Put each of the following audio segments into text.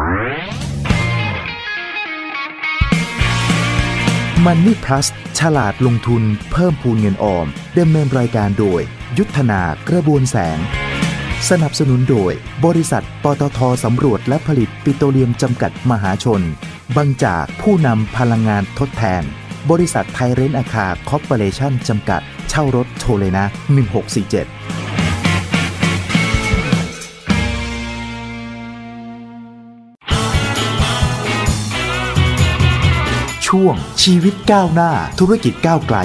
Money Plus ฉลาดลงทุนเพิ่มพูนเงินออมดำเนินรายการโดยยุทธนากระบวนแสงสนับสนุนโดยบริษัทปตท.สำรวจและผลิตปิโตรเลียมจำกัดมหาชนบางจากผู้นำพลังงานทดแทนบริษัทไทยเรนท์อาคาคอร์ปอเรชั่นจำกัดเช่ารถโทรเลยนะ1647ช่วงชีวิตก้าวหน้าธุรกิจก้าวไกล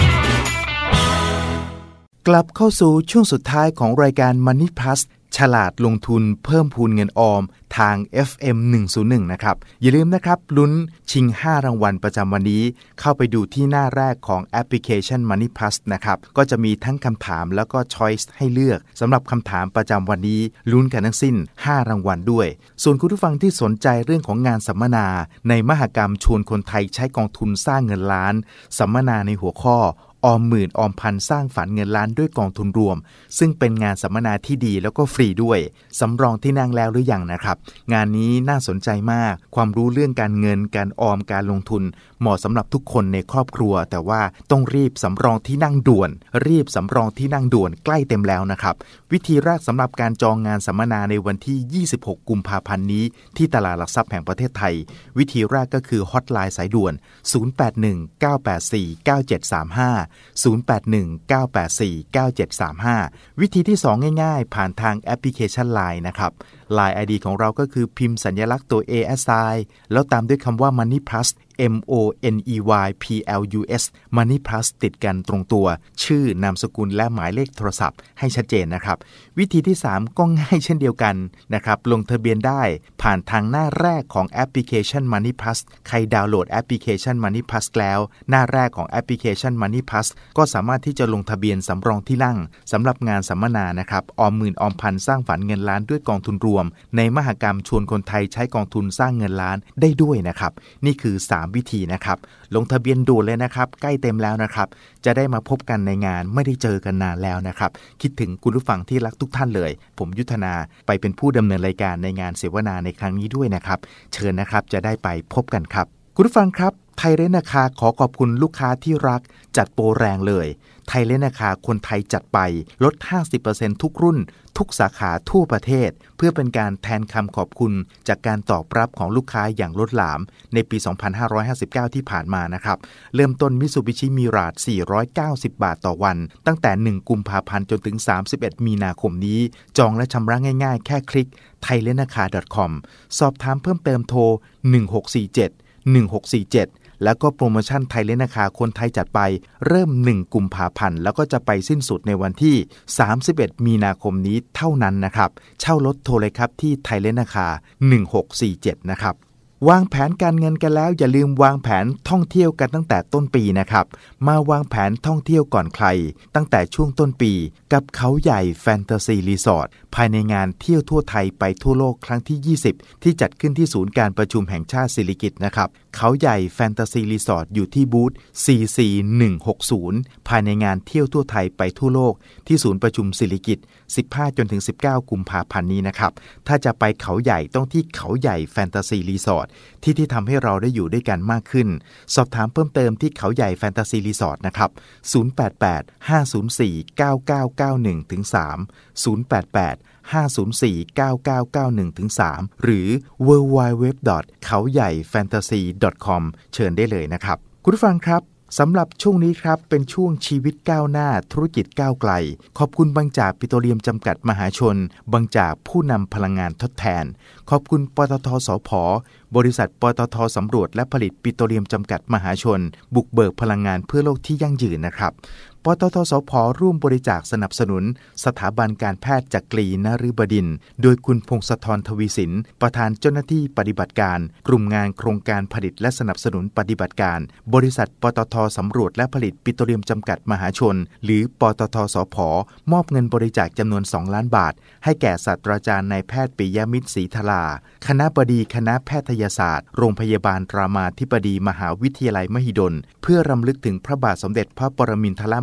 กลับเข้าสู่ช่วงสุดท้ายของรายการ Money Plus ฉลาดลงทุนเพิ่มพูนเงินออมทาง FM 101นะครับอย่าลืมนะครับลุ้นชิง5รางวัลประจำวันนี้เข้าไปดูที่หน้าแรกของแอปพลิเคชัน Money Plus นะครับก็จะมีทั้งคำถามแล้วก็ choice ให้เลือกสำหรับคำถามประจำวันนี้ลุ้นกันทั้งสิ้น5รางวัลด้วยส่วนคุณผู้ฟังที่สนใจเรื่องของงานสัมมนาในมหกรรมชวนคนไทยใช้กองทุนสร้างเงินล้านสัมมนาในหัวข้อออมหมื่นออมพันสร้างฝันเงินล้านด้วยกองทุนรวมซึ่งเป็นงานสัมมนาที่ดีแล้วก็ฟรีด้วยสำรองที่นั่งแล้วหรือยังนะครับงานนี้น่าสนใจมากความรู้เรื่องการเงินการออมการลงทุนเหมาะสำหรับทุกคนในครอบครัวแต่ว่าต้องรีบสำรองที่นั่งด่วนใกล้เต็มแล้วนะครับวิธีแรกสำหรับการจองงานสัมมนาในวันที่26กุมภาพันธ์นี้ที่ตลาดหลักทรัพย์แห่งประเทศไทยวิธีแรกก็คือฮอตไลน์สายด่วน0819849735 0819849735 วิธีที่2ง่ายๆผ่านทางแอปพลิเคชัน LINE นะครับ LINE ID ของเราก็คือพิมพ์สัญลักษณ์ตัว ASI แล้วตามด้วยคำว่า Money Plus MONEYPLUS Money Plus ติดกันตรงตัวชื่อนามสกุลและหมายเลขโทรศัพท์ให้ชัดเจนนะครับวิธีที่3ก็ง่ายเช่นเดียวกันนะครับลงทะเบียนได้ผ่านทางหน้าแรกของแอปพลิเคชัน Money Plus ใครดาวน์โหลดแอปพลิเคชัน Money Plus แล้วหน้าแรกของแอปพลิเคชัน Money Plus ก็สามารถที่จะลงทะเบียนสำรองที่นั่งสำหรับงานสัมมนานะครับออมหมื่นออมพันสร้างฝันเงินล้านด้วยกองทุนรวมในมหกรรมชวนคนไทยใช้กองทุนสร้างเงินล้านได้ด้วยนะครับนี่คือ3วิธีนะครับลงทะเบียนด่วนเลยนะครับใกล้เต็มแล้วนะครับจะได้มาพบกันในงานไม่ได้เจอกันนานแล้วนะครับคิดถึงคุณผู้ฟังที่รักทุกท่านเลยผมยุทธนาไปเป็นผู้ดำเนินรายการในงานเสวนาในครั้งนี้ด้วยนะครับเชิญนะครับจะได้ไปพบกันครับคุณผู้ฟังครับไทยเรนท์อาคาขอขอบคุณลูกค้าที่รักจัดโปรแรงเลยไทยเรนท์อาคาคนไทยจัดไปลด 50% ทุกรุ่นทุกสาขาทั่วประเทศเพื่อเป็นการแทนคำขอบคุณจากการตอบรับของลูกค้าอย่างล้นหลามในปี 2559 ที่ผ่านมานะครับเริ่มต้น Mitsubishi Mirage 490 บาทต่อวันตั้งแต่1กุมภาพันธ์จนถึง31มีนาคมนี้จองและชำระง่ายๆแค่คลิก thailenaka.com สอบถามเพิ่มเติมโทร1647แล้วก็โปรโมชั่นไทยเรนท์อาคาคนไทยจัดไปเริ่ม1กุมภาพันธ์แล้วก็จะไปสิ้นสุดในวันที่31มีนาคมนี้เท่านั้นนะครับเช่ารถโทรเลยครับที่ไทยเรนท์อาคา1647นะครับวางแผนการเงินกันแล้วอย่าลืมวางแผนท่องเที่ยวกันตั้งแต่ต้นปีนะครับมาวางแผนท่องเที่ยวก่อนใครตั้งแต่ช่วงต้นปีกับเขาใหญ่แฟนตาซีรีสอร์ทภายในงานเที่ยวทั่วไทยไปทั่วโลกครั้งที่20ที่จัดขึ้นที่ศูนย์การประชุมแห่งชาติสิริกิติ์นะครับเขาใหญ่แฟนตาซีรีสอร์ทอยู่ที่บูธ 44160 ภายในงานเที่ยวทั่วไทยไปทั่วโลกที่ศูนย์ประชุมสิริกิติ์15จนถึง19กุมภาพันธ์นี้นะครับถ้าจะไปเขาใหญ่ต้องที่เขาใหญ่แฟนตาซีรีสอร์ทที่ทำให้เราได้อยู่ด้วยกันมากขึ้นสอบถามเพิ่มเติมที่เขาใหญ่แฟนตาซีรีสอร์ทนะครับ088-504-9991-3 088-504-9991-3 หรือ www.kaoyaifantasy.com เชิญได้เลยนะครับคุณผู้ฟังครับสำหรับช่วงนี้ครับเป็นช่วงชีวิตก้าวหน้าธุรกิจก้าวไกลขอบคุณบางจากปิโตรเลียมจำกัดมหาชนบางจากผู้นำพลังงานทดแทนขอบคุณปตท.สผ.บริษัทปตท.สำรวจและผลิตปิโตรเลียมจำกัดมหาชนบุกเบิกพลังงานเพื่อโลกที่ยั่งยืนนะครับปตท.สผ.ร่วมบริจาคสนับสนุนสถาบันการแพทย์จักรีนฤบดินทร์โดยคุณพงศธรทวีสินประธานเจ้าหน้าที่ปฏิบัติการกลุ่มงานโครงการผลิตและสนับสนุนปฏิบัติการบริษัทปตท.สำรวจและผลิตปิโตรเลียมจำกัดมหาชนหรือปตท.สผ.มอบเงินบริจาคจำนวน2ล้านบาทให้แก่ศาสตราจารย์นายแพทย์ปิยมิตรศรีธราคณบดีคณะแพทยศาสตร์โรงพยาบาลรามาธิบดีมหาวิทยาลัยมหิดลเพื่อรำลึกถึงพระบาทสมเด็จพระปรมินทร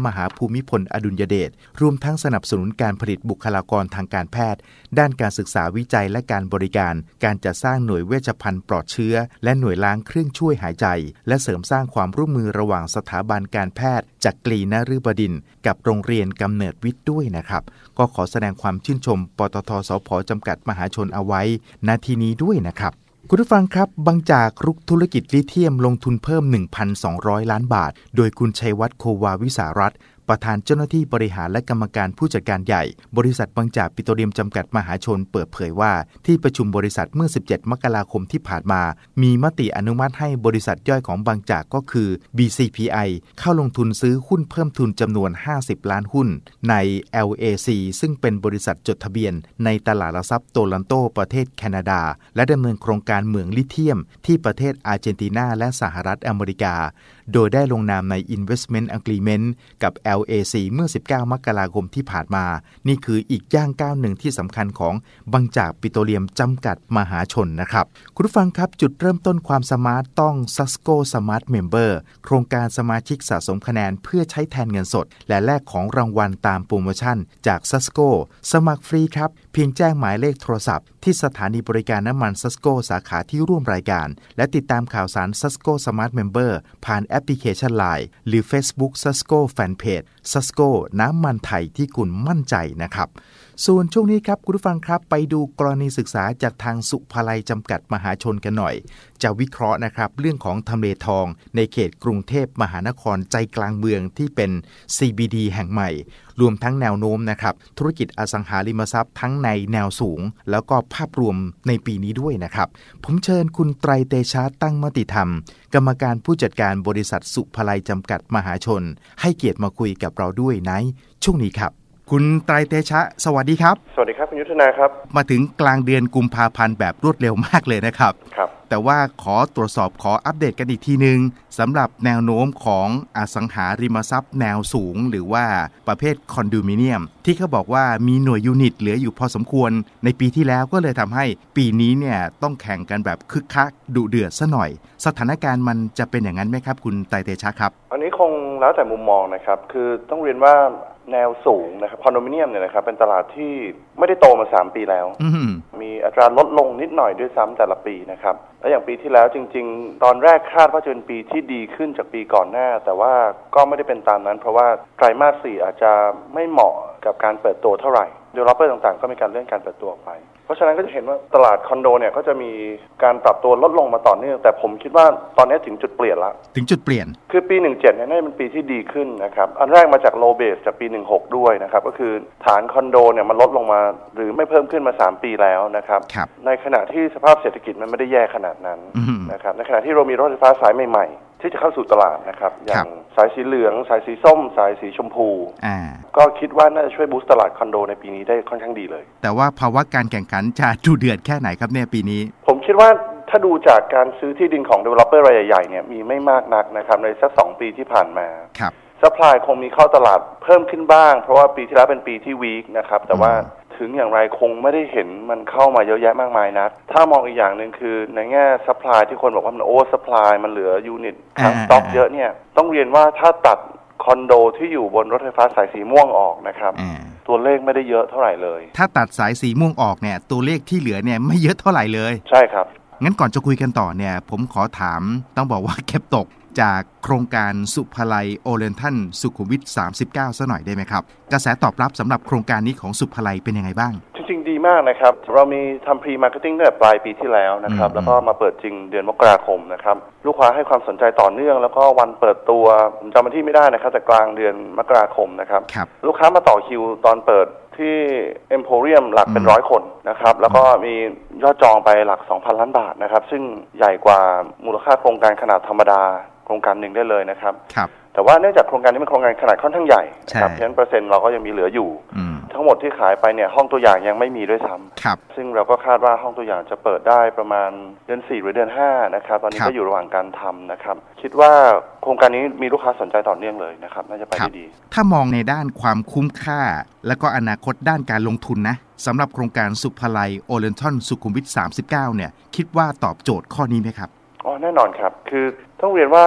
มหาภูมิพลอดุลยเดชรวมทั้งสนับสนุนการผลิตบุคลากรทางการแพทย์ด้านการศึกษาวิจัยและการบริการการจัดสร้างหน่วยเวชภัณฑ์ปลอดเชื้อและหน่วยล้างเครื่องช่วยหายใจและเสริมสร้างความร่วมมือระหว่างสถาบันการแพทย์จักรีนฤบดินทร์กับโรงเรียนกำเนิดวิทย์ด้วยนะครับก็ขอแสดงความชื่นชมปตท.สผ.จำกัดมหาชนเอาไว้ณที่นี้ด้วยนะครับคุณผู้ฟังครับบางจากรุกธุรกิจลิเธียมลงทุนเพิ่ม 1,200 ล้านบาทโดยคุณชัยวัฒน์โควาวิสารัตน์ประธานเจ้าหน้าที่บริหารและกรรมการผู้จัดการใหญ่บริษัทบางจากปิโตรเลียมจำกัดมหาชนเปิดเผยว่าที่ประชุมบริษัทเมื่อ17มกราคมที่ผ่านมามีมติอนุมัติให้บริษัทย่อยของบางจากก็คือ BCPI เข้าลงทุนซื้อหุ้นเพิ่มทุนจำนวน50ล้านหุ้นใน LAC ซึ่งเป็นบริษัทจดทะเบียนในตลาดหลักทรัพย์โตลอนโตประเทศแคนาดาและดำเนินโครงการเหมืองลิเธียมที่ประเทศอาร์เจนตินาและสหรัฐอเมริกาโดยได้ลงนามใน Investment Agreement กับ LAC เมื่อ19มกราคมที่ผ่านมานี่คืออีกย่างก้าวหนึ่งที่สำคัญของบางจากปิโตรเลียมจำกัดมหาชนนะครับคุณผู้ฟังครับจุดเริ่มต้นความสมาร์ตต้อง Sasco Smart Member โครงการสมาชิกสะสมคะแนนเพื่อใช้แทนเงินสดและแลกของรางวัลตามโปรโมชั่นจาก Sasco สมัครฟรีครับเพียงแจ้งหมายเลขโทรศัพท์ที่สถานีบริการน้ำมัน Sasco สาขาที่ร่วมรายการและติดตามข่าวสาร Sasco Smart Member ผ่านแอปพลิเคชัน LINE หรือ Facebook Sasco Fanpage Sasco น้ำมันไทยที่คุณมั่นใจนะครับส่วนช่วงนี้ครับคุณผู้ฟังครับไปดูกรณีศึกษาจากทางสุภาลัยจำกัดมหาชนกันหน่อยจะวิเคราะห์นะครับเรื่องของทำเลทองในเขตกรุงเทพมหานครใจกลางเมืองที่เป็น CBD แห่งใหม่รวมทั้งแนวโน้มนะครับธุรกิจอสังหาริมทรัพย์ทั้งในแนวสูงแล้วก็ภาพรวมในปีนี้ด้วยนะครับผมเชิญคุณไตรเตชะตั้งมติธรรมกรรมการผู้จัดการบริษัทสุภาลัยจำกัดมหาชนให้เกียรติมาคุยกับเราด้วยในช่วงนี้ครับคุณไตรเตชะสวัสดีครับสวัสดีครับคุณยุทธนาครับมาถึงกลางเดือนกุมภาพันธ์แบบรวดเร็วมากเลยนะครับครับแต่ว่าขอตรวจสอบขออัปเดตกันอีกทีนึงสำหรับแนวโน้มของอสังหาริมทรัพย์แนวสูงหรือว่าประเภทคอนโดมิเนียมที่เขาบอกว่ามีหน่วยยูนิตเหลืออยู่พอสมควรในปีที่แล้วก็เลยทำให้ปีนี้เนี่ยต้องแข่งกันแบบคึกคักดุเดือดซะหน่อยสถานการณ์มันจะเป็นอย่างนั้นไหมครับคุณไตรเตชะครับอันนี้คงแล้วแต่มุมมองนะครับคือต้องเรียนว่าแนวสูงนะครับคอนโดมิเนียมเนี่ยนะครับเป็นตลาดที่ไม่ได้โตมา3ปีแล้วมีอัตราลดลงนิดหน่อยด้วยซ้ำแต่ละปีนะครับและอย่างปีที่แล้วจริงๆตอนแรกคาดว่าจะเป็นปีที่ดีขึ้นจากปีก่อนหน้าแต่ว่าก็ไม่ได้เป็นตามนั้นเพราะว่าไตรมาส4อาจจะไม่เหมาะกับการเปิดตัวเท่าไหร่developer ต่างๆก็มีการเลื่อนการเปิดตัวออกไปเพราะฉะนั้นก็จะเห็นว่าตลาดคอนโดเนี่ยก็จะมีการปรับตัวลดลงมาต่อเนื่องแต่ผมคิดว่าตอนนี้ถึงจุดเปลี่ยนแล้วถึงจุดเปลี่ยนคือปี17เนี่ยน่าจะเป็นปีที่ดีขึ้นนะครับอันแรกมาจาก low base จากปี16ด้วยนะครับก็คือฐานคอนโดเนี่ยมันลดลงมาหรือไม่เพิ่มขึ้นมา3ปีแล้วนะครับในขณะที่สภาพเศรษฐกิจมันไม่ได้แย่ขนาดนั้นนะครับในขณะที่เรามีรถไฟฟ้าสายใหม่ๆที่จะเข้าสู่ตลาดนะครับอย่างสายสีเหลืองสายสีส้มสายสีชมพูก็คิดว่าน่าจะช่วยบูสต์ตลาดคอนโดในปีนี้ได้ค่อนข้างดีเลยแต่ว่าภาวะการแข่งขันจะดุเดือดแค่ไหนครับเนี่ยปีนี้ผมคิดว่าถ้าดูจากการซื้อที่ดินของ developer รายใหญ่ๆเนี่ยมีไม่มากนักนะครับในสัก2ปีที่ผ่านมาครับซัพพลายคงมีเข้าตลาดเพิ่มขึ้นบ้างเพราะว่าปีที่แล้วเป็นปีที่วีคนะครับแต่ว่าถึงอย่างไรคงไม่ได้เห็นมันเข้ามาเยอะแยะมากมายนักถ้ามองอีกอย่างนึงคือในแง่ซัพพลายที่คนบอกว่ามันโอเวอร์ซัพพลายมันเหลือยูนิตทั้งสต็อกเยอะเนี่ยต้องเรียนว่าถ้าตัดคอนโดที่อยู่บนรถไฟฟ้าสายสีม่วงออกนะครับตัวเลขไม่ได้เยอะเท่าไหร่เลยถ้าตัดสายสีม่วงออกเนี่ยตัวเลขที่เหลือเนี่ยไม่เยอะเท่าไหร่เลยใช่ครับงั้นก่อนจะคุยกันต่อเนี่ยผมขอถามต้องบอกว่าเก็บตกจากโครงการสุภาลัยโอเรนทัลสุขุมวิท39ซะหน่อยได้ไหมครับกระแสตอบรับสำหรับโครงการนี้ของสุภาลัยเป็นยังไงบ้างจริงๆดีมากนะครับเรามีทำพรีมาร์เก็ตติ้งตั้งแต่ปลายปีที่แล้วนะครับแล้วก็มาเปิดจริงเดือนมกราคมนะครับลูกค้าให้ความสนใจต่อเนื่องแล้วก็วันเปิดตัวผมจำวันที่ไม่ได้นะครับแต่กลางเดือนมกราคมนะครับลูกค้ามาต่อคิวตอนเปิดที่เอ็มโพเรียมหลักเป็น100คนนะครับแล้วก็มียอดจองไปหลัก 2,000 ล้านบาทนะครับซึ่งใหญ่กว่ามูลค่าโครงการขนาดธรรมดาโครงการหนึ่งได้เลยนะครับแต่ว่าเนื่องจากโครงการนี้เป็นโครงการขนาดค่อนข้างใหญ่ครับเพราะฉะนั้นเปอร์เซ็นต์เราก็ยังมีเหลืออยู่ทั้งหมดที่ขายไปเนี่ยห้องตัวอย่างยังไม่มีด้วยซ้ำซึ่งเราก็คาดว่าห้องตัวอย่างจะเปิดได้ประมาณเดือน4หรือเดือน5นะครับตอนนี้ก็อยู่ระหว่างการทำนะครับคิดว่าโครงการนี้มีลูกค้าสนใจต่อเนื่องเลยนะครับน่าจะไปได้ดีถ้ามองในด้านความคุ้มค่าและก็อนาคตด้านการลงทุนนะสำหรับโครงการสุภาลัยโอเรนทัลสุขุมวิท39เนี่ยคิดว่าตอบโจทย์ข้อนี้ไหมครับแน่นอนครับคือต้องเรียนว่า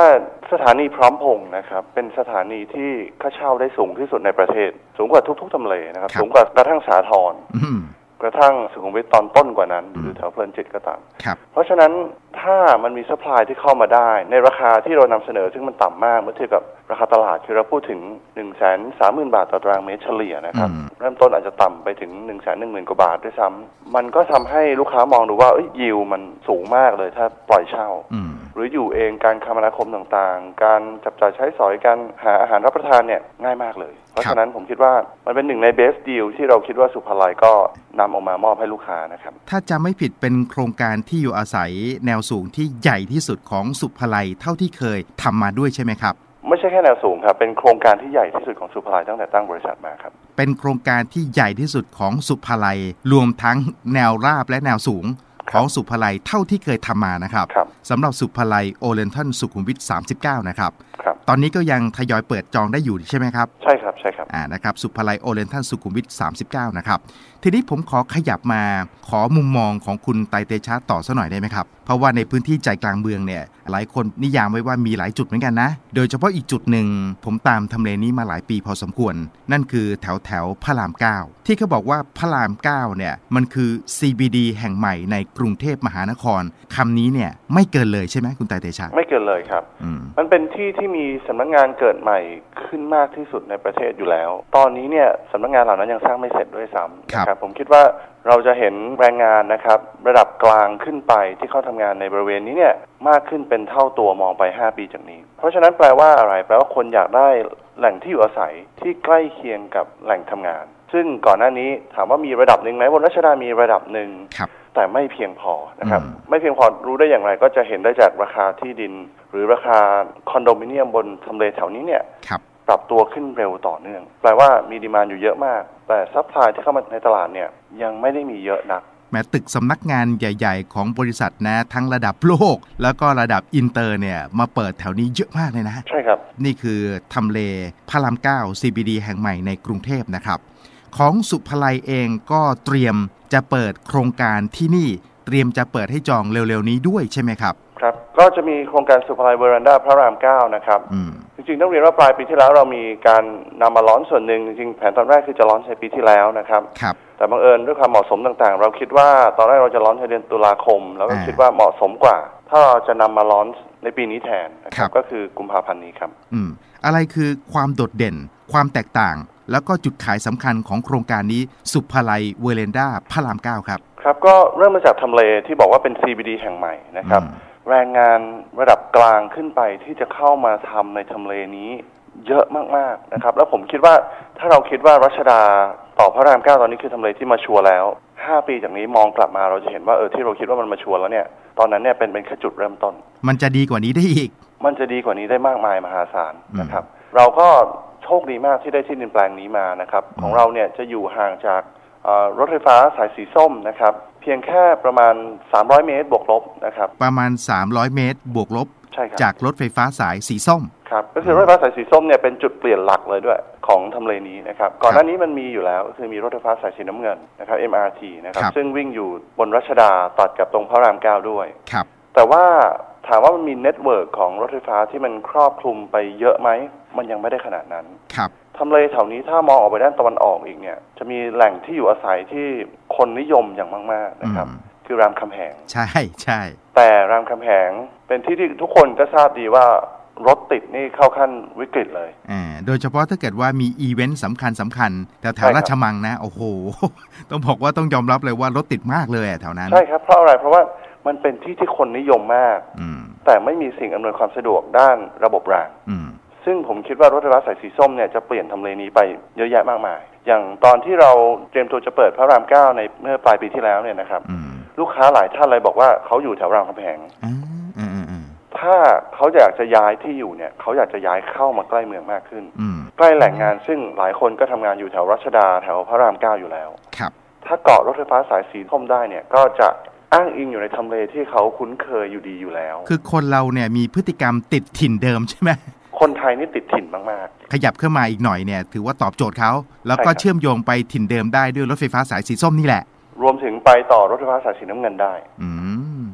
สถานีพร้อมพงษ์นะครับเป็นสถานีที่ค่าเช่าได้สูงที่สุดในประเทศสูงกว่าทุกๆทำเลนะครับสูงกว่ากระทั่งสาทรกระทั่งสุขุมวิทตอนต้นกว่านั้นหรือแถวเพลินจิตก็ตามเพราะฉะนั้นถ้ามันมีซัพพลายที่เข้ามาได้ในราคาที่เรานำเสนอซึ่งมันต่ำมากเมื่อเทียบกับราคาตลาดคือเราพูดถึง 130,000 บาทต่อตารางเมตรเฉลี่ยนะครับเริ่มต้นอาจจะต่ำไปถึง 110,000 กว่าบาทด้วยซ้ำมันก็ทำให้ลูกค้ามองดูว่ายิวมันสูงมากเลยถ้าปล่อยเช่าหรืออยู่เองการคมนาคมต่างๆการจับจ่ายใช้สอยการหาอาหารรับประทานเนี่ยง่ายมากเลยเพราะฉะนั้นผมคิดว่ามันเป็นหนึ่งในเบสดีลที่เราคิดว่าสุภาลัยก็นำออกมามอบให้ลูกค้านะครับถ้าจำไม่ผิดเป็นโครงการที่อยู่อาศัยแนวสูงที่ใหญ่ที่สุดของสุภาลัยเท่าที่เคยทำมาด้วยใช่ไหมครับไม่ใช่แค่แนวสูงครับเป็นโครงการที่ใหญ่ที่สุดของสุภาลัยตั้งแต่ตั้งบริษัทมาครับเป็นโครงการที่ใหญ่ที่สุดของสุภาลัยรวมทั้งแนวราบและแนวสูงของสุภาลัยเท่าที่เคยทำมานะครับสำหรับสุภาลัยโอเรนทัลสุขุมวิท39นะครับตอนนี้ก็ยังทยอยเปิดจองได้อยู่ใช่ไหมครับใช่ครับนะครับสุภาลัยโอเรนทัลสุขุมวิท39นะครับทีนี้ผมขอขยับมาขอมุมมองของคุณไตรเตชะต่อสักหน่อยได้ไหมครับเพราะว่าในพื้นที่ใจกลางเมืองเนี่ยหลายคนนิยามไว้ว่ามีหลายจุดเหมือนกันนะโดยเฉพาะอีกจุดหนึ่งผมตามทำเลนี้มาหลายปีพอสมควรนั่นคือแถวพระราม9ที่เขาบอกว่าพระราม9เนี่ยมันคือ CBD แห่งใหม่ในกรุงเทพมหานครคำนี้เนี่ยไม่เกินเลยใช่ไหมคุณไตรเตชะไม่เกินเลยครับมันเป็นที่ที่มีสำนักงานเกิดใหม่ขึ้นมากที่สุดในประเทศอยู่แล้วตอนนี้เนี่ยสำนักงานเหล่านั้นยังสร้างไม่เสร็จด้วยซ้ำนะครับผมคิดว่าเราจะเห็นแรงงานนะครับระดับกลางขึ้นไปที่เข้าทำงานในบริเวณนี้เนี่ยมากขึ้นเป็นเท่าตัวมองไป5ปีจากนี้เพราะฉะนั้นแปลว่าอะไรแปลว่าคนอยากได้แหล่งที่อยู่อาศัยที่ใกล้เคียงกับแหล่งทำงานซึ่งก่อนหน้านี้ถามว่ามีระดับหนึ่งไหมบนรัชดามีระดับหนึ่งแต่ไม่เพียงพอนะครับไม่เพียงพอรู้ได้อย่างไรก็จะเห็นได้จากราคาที่ดินหรือราคาคอนโดมิเนียมบนทำเลแถวนี้เนี่ยปรับตัวขึ้นเร็วต่อเนื่องแปลว่ามีดีมานด์อยู่เยอะมากแต่ซัพพลายที่เข้ามาในตลาดเนี่ยยังไม่ได้มีเยอะนักแม้ตึกสำนักงานใหญ่ๆของบริษัทนะทั้งระดับโลกแล้วก็ระดับอินเตอร์เนี่ยมาเปิดแถวนี้เยอะมากเลยนะใช่ครับนี่คือทำเลพระราม9 CBD แห่งใหม่ในกรุงเทพนะครับของสุภาลัยเองก็เตรียมจะเปิดโครงการที่นี่เตรียมจะเปิดให้จองเร็วๆนี้ด้วยใช่ไหมครับครับก็จะมีโครงการสุภาลัยเวรันดาพระราม9นะครับจริงๆต้องเรียนว่าปลายปีที่แล้วเรามีการนำมาลอนช์ส่วนหนึ่งจริงๆแผนตอนแรกคือจะลอนช์ในปีที่แล้วนะครับแต่บังเอิญด้วยความเหมาะสมต่างๆเราคิดว่าตอนแรกเราจะลอนช์ในเดือนตุลาคมแล้วก็คิดว่าเหมาะสมกว่าถ้าเราจะนำมาลอนช์ในปีนี้แทนนะครับก็คือกุมภาพันธ์นี้ครับอะไรคือความโดดเด่นความแตกต่างแล้วก็จุดขายสำคัญของโครงการนี้สุภาลัยเวรันดาพระราม9ครับครับก็เริ่มมาจากทำเลที่บอกว่าเป็น CBD แห่งใหม่นะครับแรงงานระดับกลางขึ้นไปที่จะเข้ามาทำในทำเลนี้เยอะมากๆนะครับแล้วผมคิดว่าถ้าเราคิดว่ารัชดาต่อพระราม9ตอนนี้คือทำเลที่มาชัวร์แล้ว5ปีจากนี้มองกลับมาเราจะเห็นว่าที่เราคิดว่ามันมาชัวร์แล้วเนี่ยตอนนั้นเนี่ยเป็นแค่จุดเริ่มต้นมันจะดีกว่านี้ได้อีกมันจะดีกว่านี้ได้มากมายมหาศาลนะครับเราก็โชคดีมากที่ได้ที่ดินแปลงนี้มานะครับของเราเนี่ยจะอยู่ห่างจากรถไฟฟ้าสายสีส้มนะครับเพียงแค่ประมาณ300เมตรบวกลบนะครับประมาณ300เมตรบวกลบจากรถไฟฟ้าสายสีส้มครับก็คือรถไฟฟ้าสายสีส้มเนี่ยเป็นจุดเปลี่ยนหลักเลยด้วยของทำเลนี้นะครับก่อนหน้านี้มันมีอยู่แล้วก็คือมีรถไฟฟ้าสายสีน้ำเงินนะครับ MRT นะครับซึ่งวิ่งอยู่บนรัชดาตัดกับตรงพระราม9ด้วยครับแต่ว่าถามว่ามันมีเน็ตเวิร์กของรถไฟฟ้าที่มันครอบคลุมไปเยอะไหมมันยังไม่ได้ขนาดนั้นครับทำเลแถวนี้ถ้ามองออกไปด้านตะวันออกอีกเนี่ยจะมีแหล่งที่อยู่อาศัยที่คนนิยมอย่างมากๆนะครับคือรามคำแหงใช่ใช่แต่รามคำแหงเป็นที่ที่ทุกคนก็ทราบดีว่ารถติดนี่เข้าขั้นวิกฤตเลยโดยเฉพาะถ้าเกิดว่ามีอีเวนต์สำคัญแต่แถวราชมังนะโอ้โหต้องบอกว่าต้องยอมรับเลยว่ารถติดมากเลยแถวนั้นใช่ครับเพราะอะไรเพราะว่ามันเป็นที่ที่คนนิยมมากแต่ไม่มีสิ่งอำนวยความสะดวกด้านระบบรางซึ่งผมคิดว่ารถไฟฟ้าสายสีส้มเนี่ยจะเปลี่ยนทำเลนี้ไปเยอะแยะมากมายอย่างตอนที่เราเตรียมตัวจะเปิดพระราม9ในเมื่อปลายปีที่แล้วเนี่ยนะครับลูกค้าหลายท่านเลยบอกว่าเขาอยู่แถวรามคำแหงถ้าเขาอยากจะย้ายที่อยู่เนี่ยเขาอยากจะย้ายเข้ามาใกล้เมืองมากขึ้นใกล้แหล่งงานซึ่งหลายคนก็ทำงานอยู่แถวรัชดาแถวพระราม9อยู่แล้วถ้าเกาะรถไฟฟ้าสายสีส้มได้เนี่ยก็จะอ้างอิงอยู่ในทำเลที่เขาคุ้นเคยอยู่ดีอยู่แล้วคือคนเราเนี่ยมีพฤติกรรมติดถิ่นเดิมใช่ไหมคนไทยนี่ติดถิ่นมากๆขยับขึ้นมาอีกหน่อยเนี่ยถือว่าตอบโจทย์เขาแล้วก็เชื่อมโยงไปถิ่นเดิมได้ด้วยรถไฟฟ้าสายสีส้มนี่แหละรวมถึงไปต่อรถไฟฟ้าสายสีน้ำเงินได้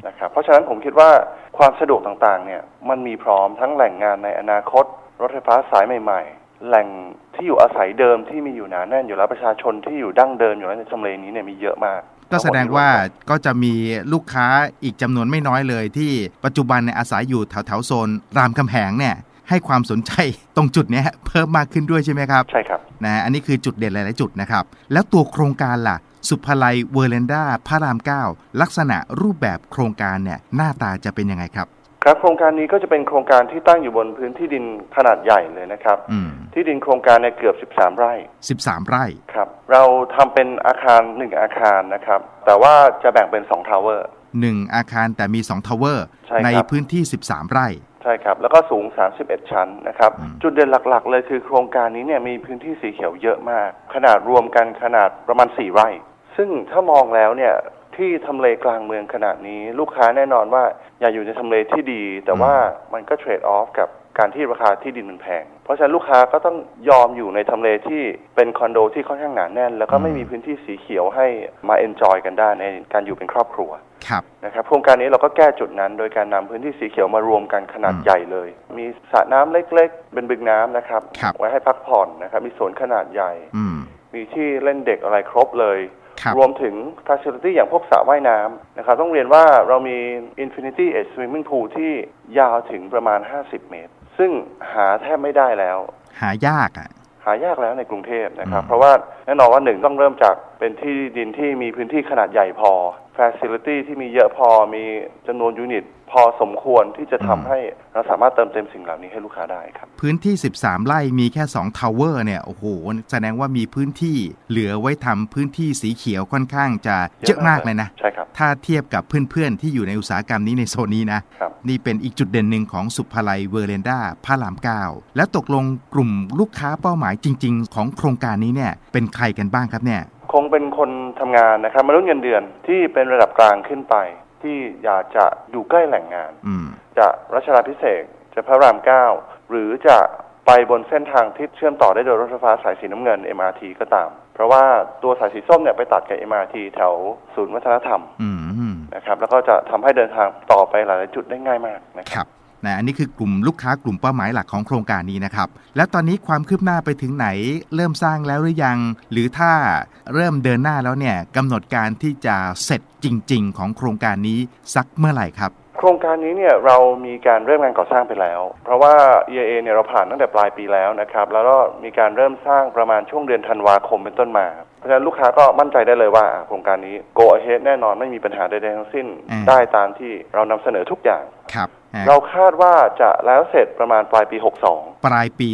นะครับเพราะฉะนั้นผมคิดว่าความสะดวกต่างๆเนี่ยมันมีพร้อมทั้งแหล่งงานในอนาคตรถไฟฟ้าสายใหม่ๆแหล่งที่อยู่อาศัยเดิมที่มีอยู่หนาแน่นอยู่แล้วประชาชนที่อยู่ดั้งเดิมอยู่แล้วในทำเลนี้เนี่ยมีเยอะมากก็แสดงว่าก็จะมีลูกค้าอีกจำนวนไม่น้อยเลยที่ปัจจุบันเนี่ยอาศัยอยู่แถวๆโซนรามคำแหงเนี่ยให้ความสนใจตรงจุดนี้เพิ่มมากขึ้นด้วยใช่ไหมครับใช่ครับนะอันนี้คือจุดเด่นหลายๆจุดนะครับแล้วตัวโครงการล่ะสุภาลัยเวอร์แลนด้าพระราม 9ลักษณะรูปแบบโครงการเนี่ยหน้าตาจะเป็นยังไงครับครับโครงการนี้ก็จะเป็นโครงการที่ตั้งอยู่บนพื้นที่ดินขนาดใหญ่เลยนะครับที่ดินโครงการเนี่ยเกือบ13ไร่ 13ไร่ครับเราทำเป็นอาคาร1อาคารนะครับแต่ว่าจะแบ่งเป็น2ทาวเวอร์ 1อาคารแต่มี2ทาวเวอร์ในพื้นที่13ไร่ใช่ครับแล้วก็สูง31ชั้นนะครับจุดเด่นหลักๆเลยคือโครงการนี้เนี่ยมีพื้นที่สีเขียวเยอะมากขนาดรวมกันขนาดประมาณ4ไร่ซึ่งถ้ามองแล้วเนี่ยที่ทำเลกลางเมืองขนาดนี้ลูกค้าแน่นอนว่าอยากอยู่ในทำเลที่ดีแต่ว่ามันก็เทรดออฟกับการที่ราคาที่ดินมันแพงเพราะฉะนั้นลูกค้าก็ต้องยอมอยู่ในทำเลที่เป็นคอนโดที่ค่อนข้างหนาแน่นแล้วก็ไม่มีพื้นที่สีเขียวให้มาเอนจอยกันได้ในการอยู่เป็นครอบครัวนะครับโครงการนี้เราก็แก้จุดนั้นโดยการนำพื้นที่สีเขียวมารวมกันขนาดใหญ่เลยมีสระน้ำเล็กๆเป็นบึงน้ำนะครับไว้ให้พักผ่อนนะครับมีสวนขนาดใหญ่มีที่เล่นเด็กอะไรครบเลยรวมถึง facility อย่างพวกสระว่ายน้ำนะครับต้องเรียนว่าเรามี Infinity Edge Swimming Pool ที่ยาวถึงประมาณ50เมตรซึ่งหาแทบไม่ได้แล้วหายากแล้วในกรุงเทพนะครับเพราะว่าแน่นอนว่า1ต้องเริ่มจากเป็นที่ดินที่มีพื้นที่ขนาดใหญ่พอ facility ที่มีเยอะพอมีจำนวนยูนิตพอสมควรที่จะทำให้เราสามารถเติมเต็มสิ่งเหล่านี้ให้ลูกค้าได้ครับพื้นที่13ไร่มีแค่2ทาวเวอร์เนี่ยโอ้โหแสดงว่ามีพื้นที่เหลือไว้ทำพื้นที่สีเขียวค่อนข้างจะเยอะมากเลยนะใช่ครับถ้าเทียบกับเพื่อนๆที่อยู่ในอุตสาหกรรมนี้ในโซนนี้นะนี่เป็นอีกจุดเด่นหนึ่งของสุภาลัยเวอร์แลนด้าพระราม 9แล้วตกลงกลุ่มลูกค้าเป้าหมายจริงๆของโครงการนี้เนี่ยเป็นใครกันบ้างครับเนี่ยคงเป็นคนทำงานนะครับมนุษย์เงินเดือนที่เป็นระดับกลางขึ้นไปที่อยากจะอยู่ใกล้แหล่งงานจะรัชดาภิเษกจะพระราม 9หรือจะไปบนเส้นทางที่เชื่อมต่อได้โดยรถไฟฟ้าสายสีน้ำเงิน MRT ก็ตามเพราะว่าตัวสายสีส้มเนี่ยไปตัดกับ MRT แถวศูนย์วัฒนธรรมนะครับแล้วก็จะทำให้เดินทางต่อไปหลายจุดได้ง่ายมากนะครับอันนี้คือกลุ่มลูกค้ากลุ่มเป้าหมายหลักของโครงการนี้นะครับแล้วตอนนี้ความคืบหน้าไปถึงไหนเริ่มสร้างแล้วหรือยังหรือถ้าเริ่มเดินหน้าแล้วเนี่ยกำหนดการที่จะเสร็จจริงๆของโครงการนี้สักเมื่อไหร่ครับโครงการนี้เนี่ยเรามีการเริ่มงานก่อสร้างไปแล้วเพราะว่า EIA เนี่ยเราผ่านตั้งแต่ปลายปีแล้วนะครับแล้วก็มีการเริ่มสร้างประมาณช่วงเดือนธันวาคมเป็นต้นมาเพราะฉะนั้นลูกค้าก็มั่นใจได้เลยว่าโครงการนี้ go ahead แน่นอนไม่มีปัญหาใดๆทั้งสิ้นได้ตามที่เรานำเสนอทุกอย่างเราคาดว่าจะแล้วเสร็จประมาณปลายปี62 ปลายปี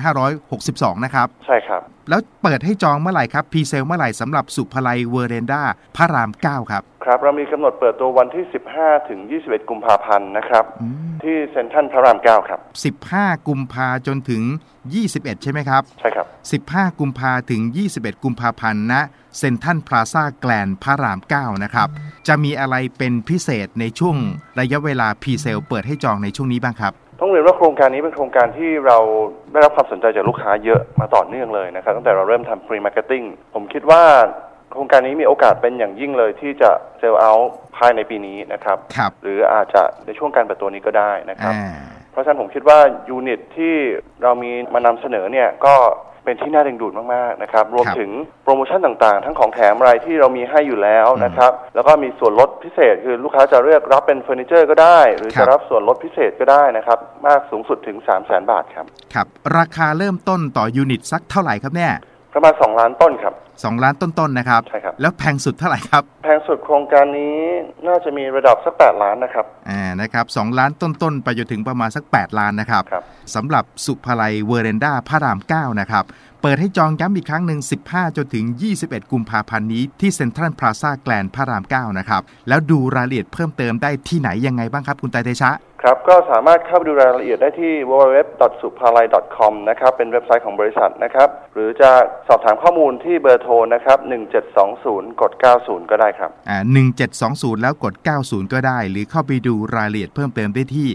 2562นะครับใช่ครับแล้วเปิดให้จองเมื่อไหร่ครับพรีเซลเมื่อไหร่สำหรับสุภาลัยเวอร์แลนด้าพระราม 9ครับครับเรามีกำหนดเปิดตัววันที่15ถึง21กุมภาพันธ์นะครับที่เซ็นทรัลพระราม 9ครับ 15กุมภาจนถึง21ใช่ไหมครับใช่ครับ 15กุมภาถึง21กุมภาพันธ์ณเซ็นทรัลพลาซ่าแกลนด์พระราม 9นะครับจะมีอะไรเป็นพิเศษในช่วงระยะเวลาพรีเซลเปิดให้จองในช่วงนี้บ้างครับต้องเรียนว่าโครงการนี้เป็นโครงการที่เราได้รับความสนใจจากลูกค้าเยอะมาต่อเนื่องเลยนะครับตั้งแต่เราเริ่มทำ pre-marketing ผมคิดว่าโครงการนี้มีโอกาสเป็นอย่างยิ่งเลยที่จะเซลล์เอาท์ภายในปีนี้นะครับหรืออาจจะในช่วงการเปิดตัวนี้ก็ได้นะครับเพราะฉะนั้นผมคิดว่ายูนิตที่เรามีมานำเสนอเนี่ยก็เป็นที่น่าดึงดูดมากๆนะครับรวมถึงโปรโมชั่นต่างๆทั้งของแถมอะไรที่เรามีให้อยู่แล้วนะครับแล้วก็มีส่วนลดพิเศษคือลูกค้าจะเลือกรับเป็นเฟอร์นิเจอร์ก็ได้หรือจะรับส่วนลดพิเศษก็ได้นะครับมากสูงสุดถึง 300,000 บาทครับครับราคาเริ่มต้นต่อยูนิตสักเท่าไหร่ครับเนี่ยประมาณ2ล้านต้นครับ 2ล้านต้นๆนะครับใช่ครับแล้วแพงสุดเท่าไหร่ครับแพงสุดโครงการนี้น่าจะมีระดับสัก8ล้านนะครับนะครับ2ล้านต้นๆไปจนถึงประมาณสัก8ล้านนะครับสำหรับสุภาลัยเวอร์แลนด้าพระราม 9นะครับเปิดให้จองย้ำอีกครั้งหนึ่ง15จนถึง21กุมภาพันธ์นี้ที่เซ็นทรัลพลาซ่าแกลนด์พระราม 9นะครับแล้วดูรายละเอียดเพิ่มเติมได้ที่ไหนยังไงบ้างครับคุณไตรเตชะครับก็สามารถเข้าไปดูรายละเอียดได้ที่ www.suphalai.com นะครับเป็นเว็บไซต์ของบริษัทนะครับหรือจะสอบถามข้อมูลที่เบอร์โทรนะครับ1720กด90ก็ได้ครับ 1720แล้วกด90ก็ได้หรือเข้าไปดูรายละเอียดเพิ่มเติมได้ที่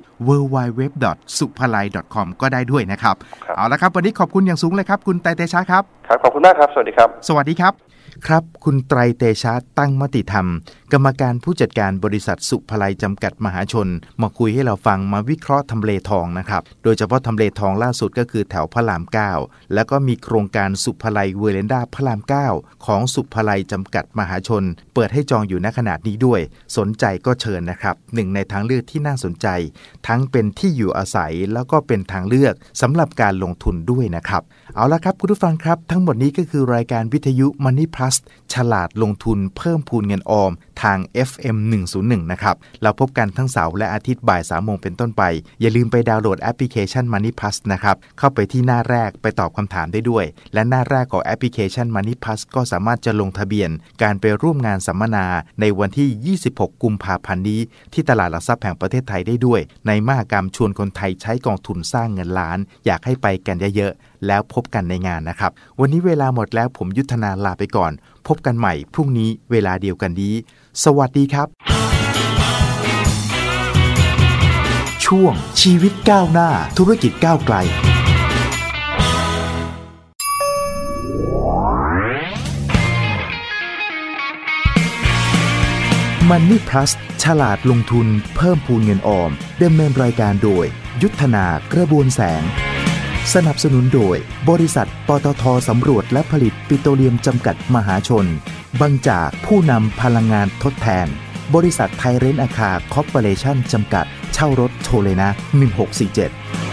www.suphalai.com ก็ได้ด้วยนะครับเอาละครับวันนี้ขอบคุณอย่างสูงเลยครับคุณไตรเตชะครับครับขอบคุณมากครับสวัสดีครับสวัสดีครับครับคุณไตรเตชะตั้งมติธรรมกรรมการผู้จัดการบริษัทสุภไลจำกัดมหาชนมาคุยให้เราฟังมาวิเคราะห์ทำเลทองนะครับโดยเฉพาะทำเลทองล่าสุดก็คือแถวพระราม9แล้วก็มีโครงการสุภไลเวอร์เลนดาพระราม9ของสุภไลจำกัดมหาชนเปิดให้จองอยู่ณขณะนี้ด้วยสนใจก็เชิญนะครับหนึ่งในทางเลือกที่น่าสนใจทั้งเป็นที่อยู่อาศัยแล้วก็เป็นทางเลือกสำหรับการลงทุนด้วยนะครับเอาละครับคุณผู้ฟังครับทั้งหมดนี้ก็คือรายการวิทยุ Money Plus ฉลาดลงทุนเพิ่มพูนเงินออมทาง FM 101นะครับเราพบกันทั้งเสาร์และอาทิตย์บ่าย 3 โมงเป็นต้นไปอย่าลืมไปดาวน์โหลดแอปพลิเคชัน Money Plus นะครับเข้าไปที่หน้าแรกไปตอบคำถามได้ด้วยและหน้าแรกของแอปพลิเคชัน Money Plus ก็สามารถจะลงทะเบียนการไปร่วมงานสัมมนาในวันที่26กุมภาพันธ์นี้ที่ตลาดหลักทรัพย์แห่งประเทศไทยได้ด้วยในมหกรรมชวนคนไทยใช้กองทุนสร้างเงินล้านอยากให้ไปกันเยอะๆแล้วพบกันในงานนะครับวันนี้เวลาหมดแล้วผมยุทธนาลาไปก่อนพบกันใหม่พรุ่งนี้เวลาเดียวกันนี้สวัสดีครับช่วงชีวิตก้าวหน้าธุรกิจก้าวไกลMoney Plus ฉลาดลงทุนเพิ่มพูนเงินออมดำเนินรายการโดยยุทธนากระบวนแสงสนับสนุนโดยบริษัทปตท.สำรวจและผลิตปิโตรเลียมจำกัดมหาชนบางจากผู้นำพลังงานทดแทนบริษัทไทยเรนท์อาคาคอร์ปอเรชั่นจำกัดเช่ารถโทรเลยนะ1647